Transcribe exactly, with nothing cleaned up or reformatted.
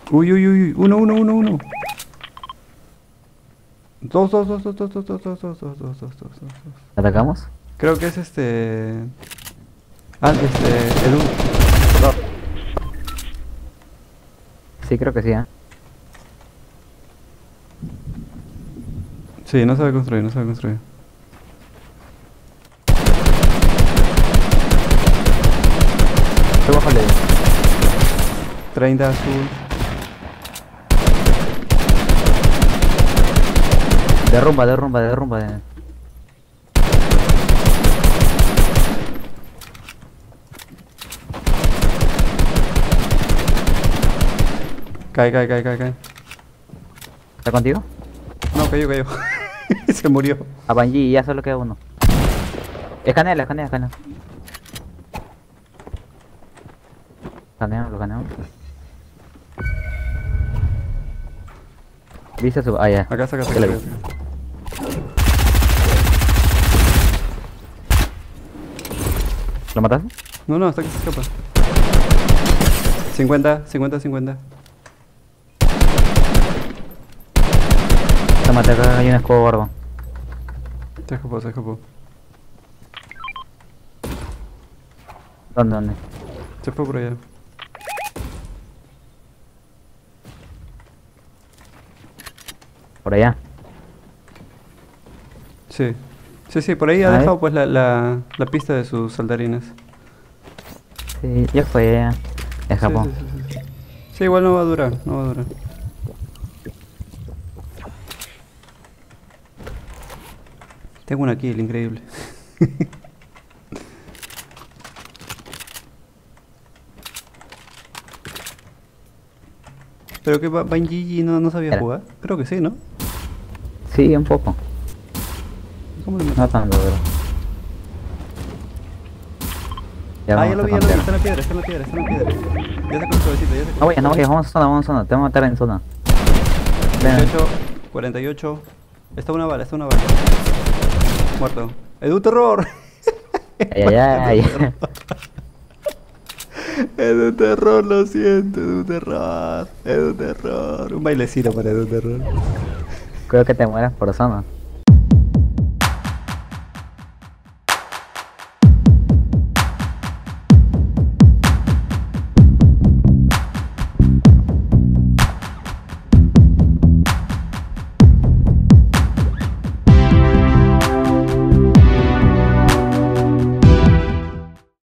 Uy, uy, uy, uy. Uno, uno, uno, uno. Dos, dos, dos, dos, dos, dos, dos, dos, dos, dos, dos, dos, dos, dos. ¿Atacamos? Creo que es este... Ah, este... Edu. No. Sí, creo que sí, ¿eh? Sí, no sabe construir, no sabe construir. Estoy bajo el treinta azul. Derrumba, derrumba, derrumba. De... Cae, cae, cae, cae, cae. ¿Está contigo? No, cayó, cayó. Se murió. A Bungie ya solo queda uno. Escanea, escanea, escanea. Escaneamos, lo escaneamos. ¿Viste su...? Ah, ya. Acá, saca, Ya saca, lo saca. vi. ¿Lo mataste? No, no, hasta que se escapa. cincuenta, cincuenta, cincuenta. Lo maté acá, hay un escudo gordo. Se escapó, se escapó. ¿Dónde, dónde? Se fue por allá. Por allá. Sí. Sí, sí, por ahí ha A ver. dejado pues la, la, la pista de sus saltarines. Sí, ya fue, ya. Sí, Escapó. sí, sí, sí, sí. Sí, igual no va a durar, no va a durar. Tengo una kill, increíble. Pero que Bungie no, no sabía Era. jugar. Creo que sí, ¿no? Sí, un poco. ¿Cómo le No tanto, pero... Ya Ah, vamos ya lo a vi, ya lo vi, cambiar. está en la piedra, está en la piedra, está en la piedra. Ya sacó el suavecito, ya sacó. No vayas, no vayas, vamos a zona, vamos a zona. Te vamos a matar en zona. Ven. veintiocho, cuarenta y ocho. Está una bala, está una bala. Muerto. Edu Terror. Ay, ay, ay. Edu Terror, lo siento, Edu Terror. Edu Terror. Un bailecito para Edu Terror. Creo que te mueras por zona.